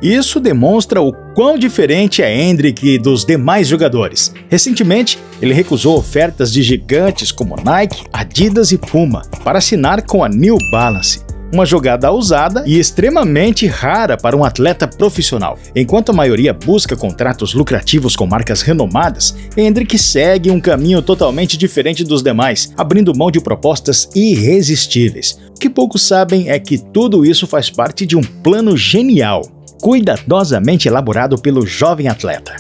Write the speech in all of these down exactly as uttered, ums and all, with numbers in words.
Isso demonstra o quão diferente é Hendrick dos demais jogadores. Recentemente, ele recusou ofertas de gigantes como Nike, Adidas e Puma para assinar com a New Balance. Uma jogada ousada e extremamente rara para um atleta profissional. Enquanto a maioria busca contratos lucrativos com marcas renomadas, Hendrick segue um caminho totalmente diferente dos demais, abrindo mão de propostas irresistíveis. O que poucos sabem é que tudo isso faz parte de um plano genial, cuidadosamente elaborado pelo jovem atleta.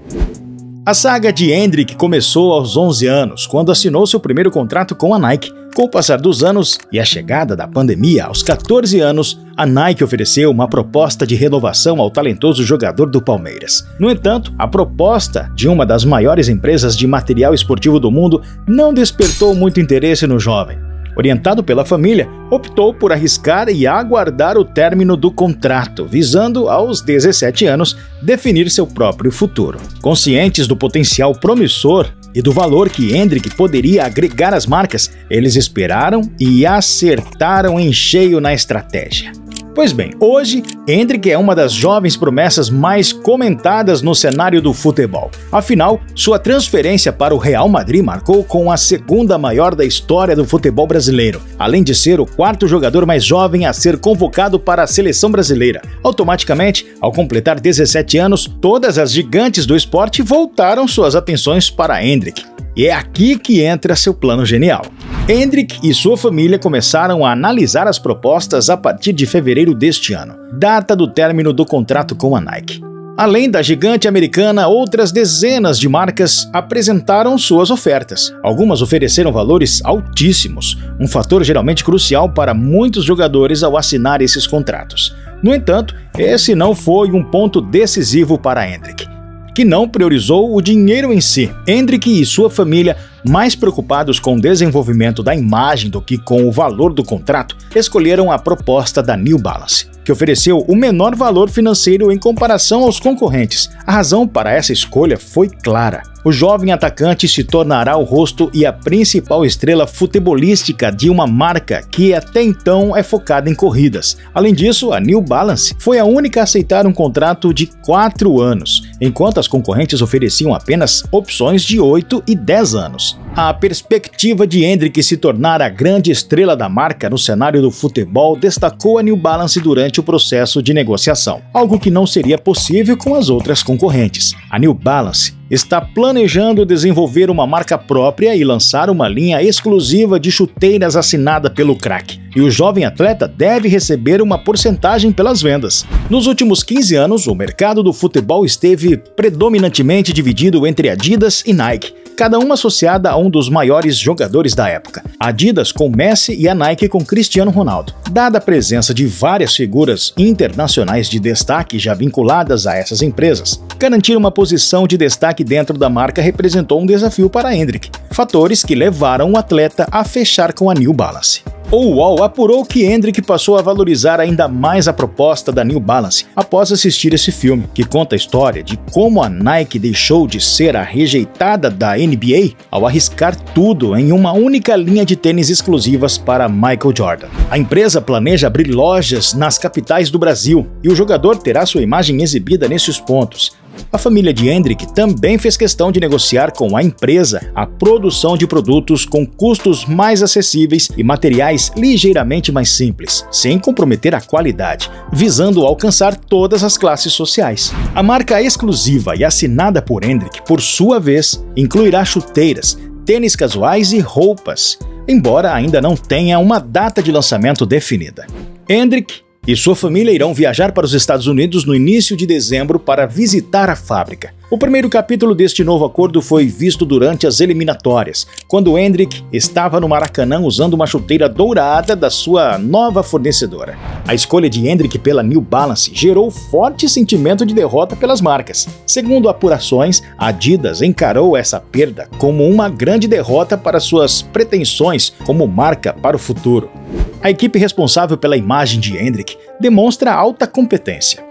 A saga de Hendrick começou aos onze anos, quando assinou seu primeiro contrato com a Nike. Com o passar dos anos e a chegada da pandemia, aos quatorze anos, a Nike ofereceu uma proposta de renovação ao talentoso jogador do Palmeiras. No entanto, a proposta de uma das maiores empresas de material esportivo do mundo não despertou muito interesse no jovem. Orientado pela família, optou por arriscar e aguardar o término do contrato, visando, aos dezessete anos, definir seu próprio futuro. Conscientes do potencial promissor e do valor que Hendrick poderia agregar às marcas, eles esperaram e acertaram em cheio na estratégia. Pois bem, hoje, Hendrick é uma das jovens promessas mais comentadas no cenário do futebol. Afinal, sua transferência para o Real Madrid marcou com a segunda maior da história do futebol brasileiro, além de ser o quarto jogador mais jovem a ser convocado para a seleção brasileira. Automaticamente, ao completar dezessete anos, todas as gigantes do esporte voltaram suas atenções para Hendrick. E é aqui que entra seu plano genial. Hendrick e sua família começaram a analisar as propostas a partir de fevereiro deste ano, data do término do contrato com a Nike. Além da gigante americana, outras dezenas de marcas apresentaram suas ofertas. Algumas ofereceram valores altíssimos, um fator geralmente crucial para muitos jogadores ao assinar esses contratos. No entanto, esse não foi um ponto decisivo para Hendrick, que não priorizou o dinheiro em si. Hendrick e sua família, mais preocupados com o desenvolvimento da imagem do que com o valor do contrato, escolheram a proposta da New Balance, que ofereceu o menor valor financeiro em comparação aos concorrentes. A razão para essa escolha foi clara. O jovem atacante se tornará o rosto e a principal estrela futebolística de uma marca que até então é focada em corridas. Além disso, a New Balance foi a única a aceitar um contrato de quatro anos, enquanto as concorrentes ofereciam apenas opções de oito e dez anos. A perspectiva de Hendrick se tornar a grande estrela da marca no cenário do futebol destacou a New Balance durante o processo de negociação, algo que não seria possível com as outras concorrentes. A New Balance está planejando desenvolver uma marca própria e lançar uma linha exclusiva de chuteiras assinada pelo craque, e o jovem atleta deve receber uma porcentagem pelas vendas. Nos últimos quinze anos, o mercado do futebol esteve predominantemente dividido entre Adidas e Nike, cada uma associada a um dos maiores jogadores da época, a Adidas com Messi e a Nike com Cristiano Ronaldo. Dada a presença de várias figuras internacionais de destaque já vinculadas a essas empresas, garantir uma posição de destaque dentro da marca representou um desafio para Hendrick, fatores que levaram o atleta a fechar com a New Balance. O U O L apurou que Hendrick passou a valorizar ainda mais a proposta da New Balance após assistir esse filme, que conta a história de como a Nike deixou de ser a rejeitada da N B A ao arriscar tudo em uma única linha de tênis exclusivas para Michael Jordan. A empresa planeja abrir lojas nas capitais do Brasil e o jogador terá sua imagem exibida nesses pontos. A família de Hendrick também fez questão de negociar com a empresa a produção de produtos com custos mais acessíveis e materiais ligeiramente mais simples, sem comprometer a qualidade, visando alcançar todas as classes sociais. A marca exclusiva e assinada por Hendrick, por sua vez, incluirá chuteiras, tênis casuais e roupas, embora ainda não tenha uma data de lançamento definida. Hendrick e sua família irão viajar para os Estados Unidos no início de dezembro para visitar a fábrica. O primeiro capítulo deste novo acordo foi visto durante as eliminatórias, quando Hendrick estava no Maracanã usando uma chuteira dourada da sua nova fornecedora. A escolha de Hendrick pela New Balance gerou forte sentimento de derrota pelas marcas. Segundo apurações, a Adidas encarou essa perda como uma grande derrota para suas pretensões como marca para o futuro. A equipe responsável pela imagem de Hendrick demonstra alta competência.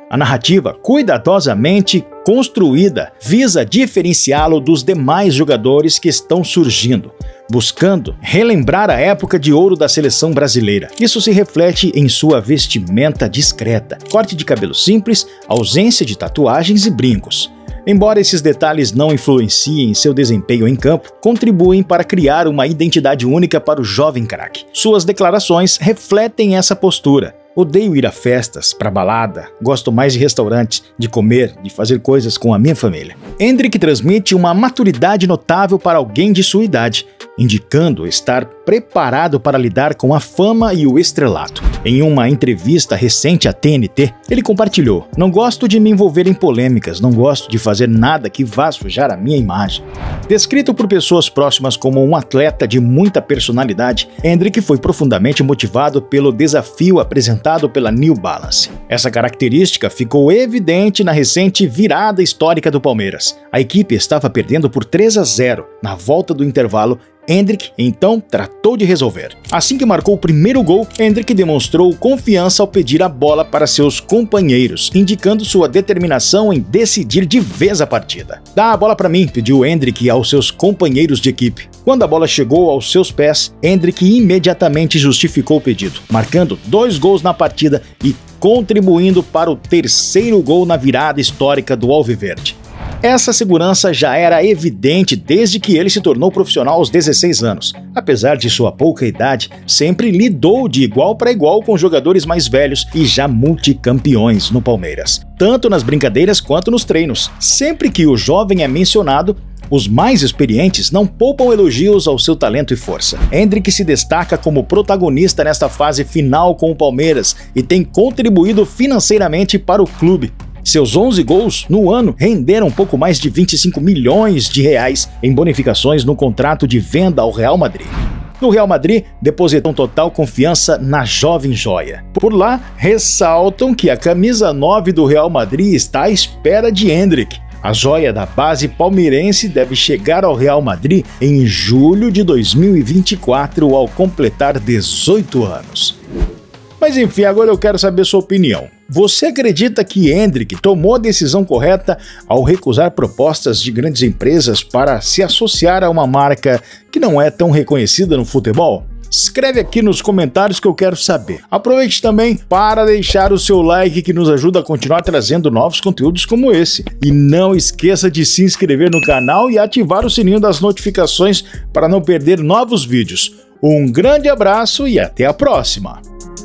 A narrativa, cuidadosamente construída, visa diferenciá-lo dos demais jogadores que estão surgindo, buscando relembrar a época de ouro da seleção brasileira. Isso se reflete em sua vestimenta discreta, corte de cabelo simples, ausência de tatuagens e brincos. Embora esses detalhes não influenciem seu desempenho em campo, contribuem para criar uma identidade única para o jovem craque. Suas declarações refletem essa postura. Odeio ir a festas, pra balada, gosto mais de restaurantes, de comer, de fazer coisas com a minha família. Endrick transmite uma maturidade notável para alguém de sua idade, indicando estar preparado para lidar com a fama e o estrelato. Em uma entrevista recente à T N T, ele compartilhou: "Não gosto de me envolver em polêmicas, não gosto de fazer nada que vá sujar a minha imagem." Descrito por pessoas próximas como um atleta de muita personalidade, Endrick foi profundamente motivado pelo desafio apresentado pela New Balance. Essa característica ficou evidente na recente virada histórica do Palmeiras. A equipe estava perdendo por três a zero na volta do intervalo. Endrick então tratou de resolver. Assim que marcou o primeiro gol, Endrick demonstrou confiança ao pedir a bola para seus companheiros, indicando sua determinação em decidir de vez a partida. "Dá a bola para mim", pediu Endrick aos seus companheiros de equipe. Quando a bola chegou aos seus pés, Endrick imediatamente justificou o pedido, marcando dois gols na partida e contribuindo para o terceiro gol na virada histórica do Alviverde. Essa segurança já era evidente desde que ele se tornou profissional aos dezesseis anos. Apesar de sua pouca idade, sempre lidou de igual para igual com jogadores mais velhos e já multicampeões no Palmeiras, tanto nas brincadeiras quanto nos treinos. Sempre que o jovem é mencionado, os mais experientes não poupam elogios ao seu talento e força. Endrick se destaca como protagonista nesta fase final com o Palmeiras e tem contribuído financeiramente para o clube. Seus onze gols no ano renderam um pouco mais de vinte e cinco milhões de reais em bonificações no contrato de venda ao Real Madrid. No Real Madrid, depositam total confiança na jovem joia. Por lá, ressaltam que a camisa nove do Real Madrid está à espera de Endrick. A joia da base palmeirense deve chegar ao Real Madrid em julho de dois mil e vinte e quatro, ao completar dezoito anos. Mas enfim, agora eu quero saber sua opinião. Você acredita que Endrick tomou a decisão correta ao recusar propostas de grandes empresas para se associar a uma marca que não é tão reconhecida no futebol? Escreve aqui nos comentários que eu quero saber. Aproveite também para deixar o seu like, que nos ajuda a continuar trazendo novos conteúdos como esse. E não esqueça de se inscrever no canal e ativar o sininho das notificações para não perder novos vídeos. Um grande abraço e até a próxima!